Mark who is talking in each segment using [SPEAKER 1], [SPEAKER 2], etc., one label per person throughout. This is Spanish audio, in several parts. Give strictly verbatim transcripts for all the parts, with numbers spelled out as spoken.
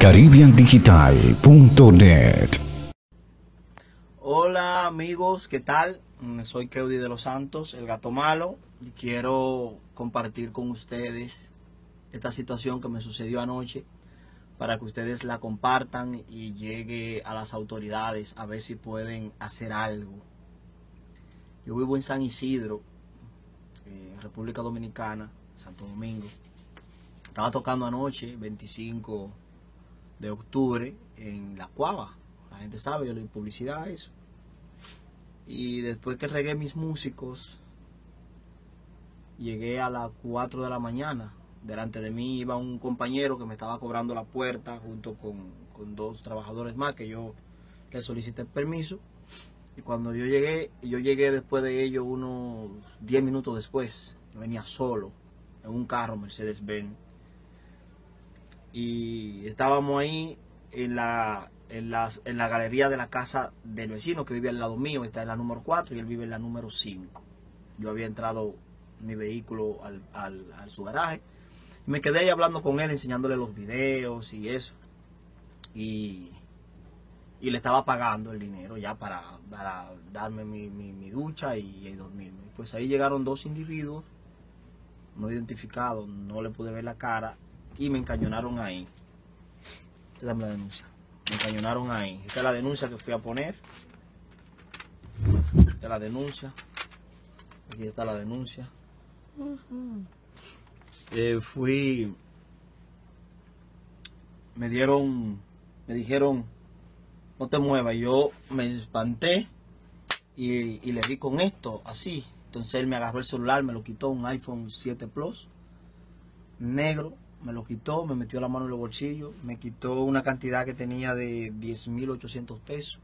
[SPEAKER 1] Caribbean Digital punto net.
[SPEAKER 2] Hola amigos, ¿qué tal? Soy Keudi de los Santos, el gato malo, y quiero compartir con ustedes esta situación que me sucedió anoche para que ustedes la compartan y llegue a las autoridades a ver si pueden hacer algo. Yo vivo en San Isidro, eh, República Dominicana, Santo Domingo. Estaba tocando anoche, veinticinco de octubre, en La Cuava. La gente sabe, yo le doy publicidad a eso. Y después que regué mis músicos, llegué a las cuatro de la mañana. Delante de mí iba un compañero que me estaba cobrando la puerta junto con, con dos trabajadores más que yo le solicité permiso. Y cuando yo llegué, yo llegué después de ellos unos diez minutos después. Yo venía solo en un carro Mercedes-Benz. Y estábamos ahí en la, en, las, en la galería de la casa del vecino que vive al lado mío. Está en la número cuatro y él vive en la número cinco. Yo había entrado mi vehículo al, al, al su garaje. Y me quedé ahí hablando con él, enseñándole los videos y eso. Y, y le estaba pagando el dinero ya para, para darme mi, mi, mi ducha y, y dormirme. Pues ahí llegaron dos individuos no identificados, no le pude ver la cara. Y me encañonaron ahí. Esta es la denuncia. Me encañonaron ahí. Esta es la denuncia que fui a poner. Esta es la denuncia. Aquí está la denuncia. Uh-huh. eh, fui... Me dieron... Me dijeron, no te muevas. Yo me espanté y, y le di con esto, así. Entonces él me agarró el celular, me lo quitó, un iPhone siete Plus, negro. Me lo quitó, me metió la mano en los bolsillos, me quitó una cantidad que tenía de diez mil ochocientos pesos.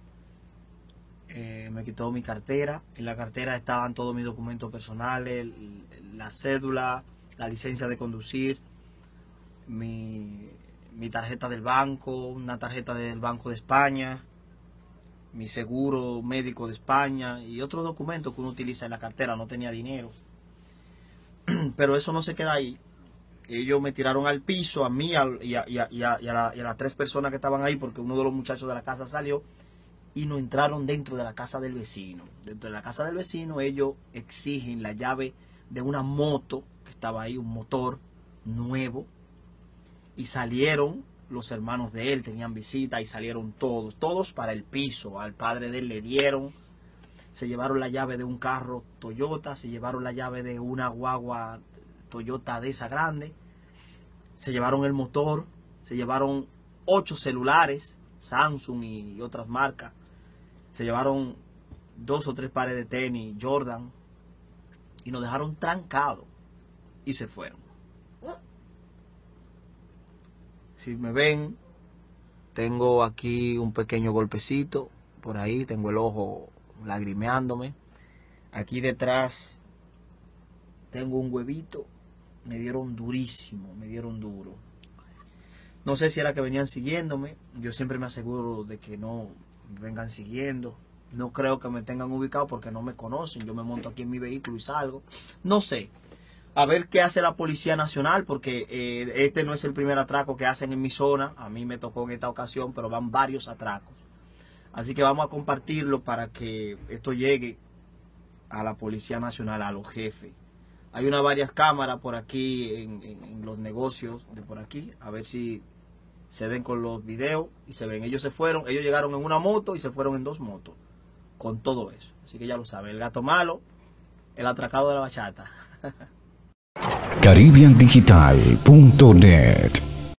[SPEAKER 2] Eh, me quitó mi cartera. En la cartera estaban todos mis documentos personales, la cédula, la licencia de conducir, mi, mi tarjeta del banco, una tarjeta del Banco de España, mi seguro médico de España y otros documentos que uno utiliza en la cartera. No tenía dinero. Pero eso no se queda ahí. Ellos me tiraron al piso, a mí y a, y a, y a, y a, la, y a las tres personas que estaban ahí, porque uno de los muchachos de la casa salió y nos entraron dentro de la casa del vecino. Dentro de la casa del vecino ellos exigen la llave de una moto que estaba ahí, un motor nuevo, y salieron los hermanos de él, tenían visita y salieron todos, todos para el piso. Al padre de él le dieron, se llevaron la llave de un carro Toyota, se llevaron la llave de una guagua Toyota de esa grande, se llevaron el motor, se llevaron ocho celulares, Samsung y otras marcas, se llevaron dos o tres pares de tenis, Jordan, y nos dejaron trancados y se fueron. Si me ven, tengo aquí un pequeño golpecito, por ahí tengo el ojo lagrimeándome, aquí detrás tengo un huevito. Me dieron durísimo, me dieron duro. No sé si era que venían siguiéndome. Yo siempre me aseguro de que no me vengan siguiendo. No creo que me tengan ubicado porque no me conocen. Yo me monto aquí en mi vehículo y salgo. No sé. A ver qué hace la Policía Nacional, porque eh, este no es el primer atraco que hacen en mi zona. A mí me tocó en esta ocasión, pero van varios atracos. Así que vamos a compartirlo para que esto llegue a la Policía Nacional, a los jefes. Hay unas varias cámaras por aquí en, en, en los negocios de por aquí. A ver si se ven con los videos y se ven. Ellos se fueron, ellos llegaron en una moto y se fueron en dos motos. Con todo eso. Así que ya lo saben. El gato malo, el atracado de la bachata.
[SPEAKER 1] Caribbean Digital punto net.